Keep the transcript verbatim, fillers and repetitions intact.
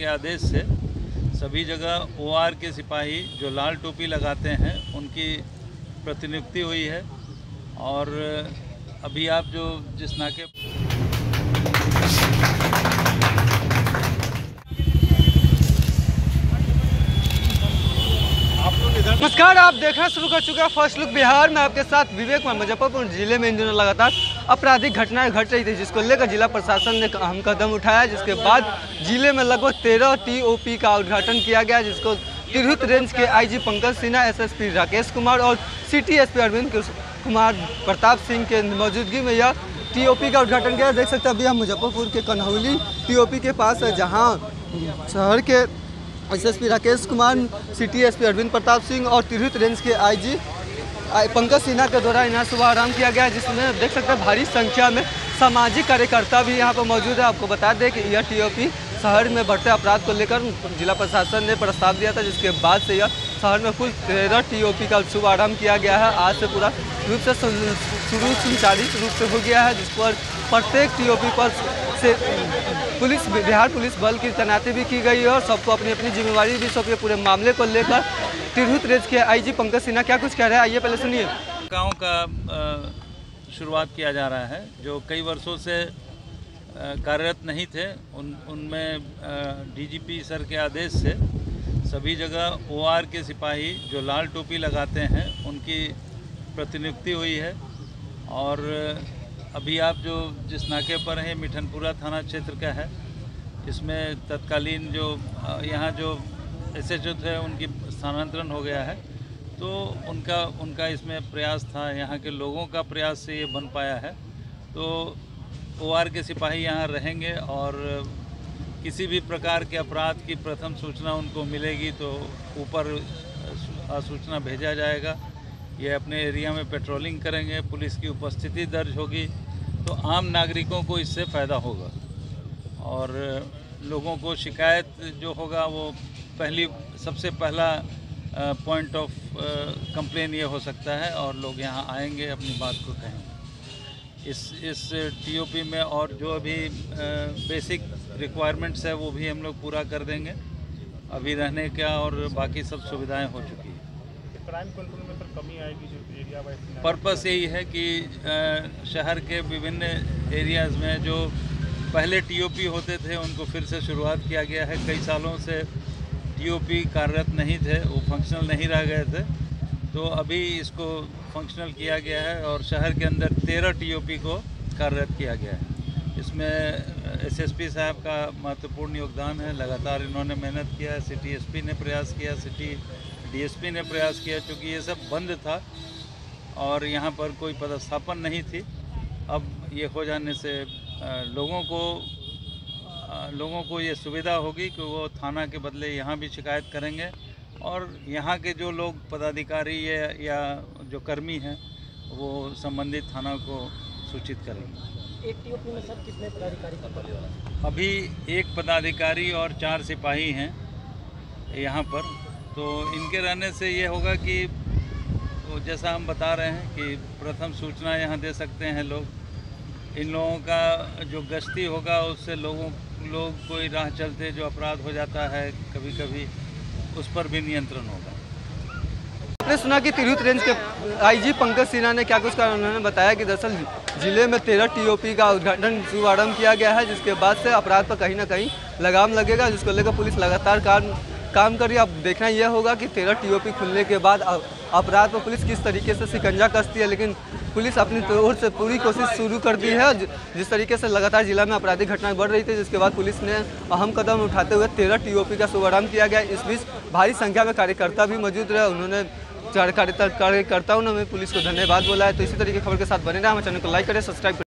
के आदेश से सभी जगह ओआर के सिपाही जो लाल टोपी लगाते हैं उनकी प्रतिनियुक्ति हुई है। और अभी आप जो जिस नाके नमस्कार, आप देखना शुरू कर चुके हैं फर्स्ट लुक बिहार में। आपके साथ विवेक कुमार। मुजफ्फरपुर जिले में इन दिनों लगातार आपराधिक घटनाएं घट रही थी, जिसको लेकर जिला प्रशासन ने अहम कदम उठाया, जिसके बाद जिले में लगभग तेरह टीओपी का उद्घाटन किया गया, जिसको तिरहुत रेंज के आईजी पंकज सिन्हा, एसएसपी राकेश कुमार और सिटी एसपी अरविंद कुमार प्रताप सिंह के मौजूदगी में यह टीओपी का उद्घाटन किया। देख सकते हैं अभी हम मुजफ्फरपुर के कन्हौली टीओपी के पास है, जहाँ शहर के SSP Rakesh Kumar, city SP Arvind Pratap Singh और तिरहुत रेंज के आईजी पंकज सिन्हा के द्वारा यहाँ शुभारंभ किया गया है, जिसमें देख सकते हैं भारी संख्या में सामाजिक कार्यकर्ता भी यहाँ पर मौजूद है। आपको बता दें कि यह टीओपी शहर में बढ़ते अपराध को लेकर जिला प्रशासन ने प्रस्ताव दिया था, जिसके बाद से यह शहर में कुल तेरह टीओपी का शुभारंभ किया गया है। आज से पूरा रूप से शुरू संचालित रूप से हो गया है, जिस पर प्रत्येक टीओपी पर से पुलिस बिहार पुलिस बल की तैनाती भी की गई है और सबको अपनी अपनी जिम्मेवारी भी सौंपी। पूरे मामले को लेकर तिरहुत रेंज के आईजी पंकज सिन्हा क्या कुछ कह रहे हैं, आइए पहले सुनिए। गाँव का शुरुआत किया जा रहा है, जो कई वर्षों से कार्यरत नहीं थे, उन उनमें डीजीपी सर के आदेश से सभी जगह ओआर के सिपाही जो लाल टोपी लगाते हैं उनकी प्रतिनियुक्ति हुई है। और अभी आप जो जिस नाके पर हैं मिठनपुरा थाना क्षेत्र का है, इसमें तत्कालीन जो यहाँ जो एसएचओ थे उनकी स्थानांतरण हो गया है, तो उनका उनका इसमें प्रयास था, यहाँ के लोगों का प्रयास से ये बन पाया है। तो ओआर के सिपाही यहाँ रहेंगे और किसी भी प्रकार के अपराध की प्रथम सूचना उनको मिलेगी तो ऊपर सूचना भेजा जाएगा। ये अपने एरिया में पेट्रोलिंग करेंगे, पुलिस की उपस्थिति दर्ज होगी, तो आम नागरिकों को इससे फ़ायदा होगा। और लोगों को शिकायत जो होगा वो पहली सबसे पहला पॉइंट ऑफ कंप्लेन ये हो सकता है और लोग यहाँ आएंगे, अपनी बात को कहेंगे। इस इस टीओपी में और जो अभी बेसिक रिक्वायरमेंट्स है वो भी हम लोग पूरा कर देंगे। अभी रहने का और बाकी सब सुविधाएं हो चुकी है। क्राइम कंट्रोल में पर कमी आएगी जो एरिया वाइज। पर्पस यही है कि शहर के विभिन्न एरियाज़ में जो पहले टीओपी होते थे उनको फिर से शुरुआत किया गया है। कई सालों से टीओपी कार्यरत नहीं थे, वो फंक्शनल नहीं रह गए थे, तो अभी इसको फंक्शनल किया गया है और शहर के अंदर तेरह टीओपी को कार्यरत किया गया है। इसमें एसएसपी साहब का महत्वपूर्ण योगदान है, लगातार इन्होंने मेहनत किया है। सिटी एसपी ने प्रयास किया, सिटी डीएसपी ने प्रयास किया, क्योंकि ये सब बंद था और यहाँ पर कोई पदस्थापन नहीं थी। अब ये हो जाने से लोगों को लोगों को ये सुविधा होगी कि वो थाना के बदले यहाँ भी शिकायत करेंगे और यहाँ के जो लोग पदाधिकारी या, या जो कर्मी हैं वो संबंधित थाना को सूचित करेंगे। एक टीओपी में सर कितने पदाधिकारी का पद है? अभी एक पदाधिकारी और चार सिपाही हैं यहाँ पर, तो इनके रहने से ये होगा कि तो जैसा हम बता रहे हैं कि प्रथम सूचना यहाँ दे सकते हैं लोग। इन लोगों का जो गश्ती होगा उससे लोगों लोग कोई राह चलते जो अपराध हो जाता है कभी कभी, उस पर भी नियंत्रण होगा। आपने सुना कि तिरहुत रेंज के आईजी पंकज सिन्हा ने क्या कुछ कहा। उन्होंने बताया कि दरअसल जिले में तेरह टीओपी का उद्घाटन शुभारंभ किया गया है, जिसके बाद से अपराध पर कहीं ना कहीं लगाम लगेगा, जिसको लेकर पुलिस लगातार काम काम कर रही है। अब देखना यह होगा कि तेरह टीओपी खुलने के बाद अपराध पर पुलिस किस तरीके से शिकंजा कसती है, लेकिन पुलिस अपनी ओर से पूरी कोशिश शुरू कर दी है। जिस तरीके से लगातार जिला में आपराधिक घटनाएं बढ़ रही थी, जिसके बाद पुलिस ने अहम कदम उठाते हुए तेरह टीओपी का शुभारंभ किया गया। इस बीच भारी संख्या में कार्यकर्ता भी मौजूद रहे। उन्होंने कार्यकर्ताओं ने पुलिस को धन्यवाद बोला है। तो इसी तरीके की खबर के साथ बने रहे। हमारे चैनल को लाइक करें, सब्सक्राइब करें।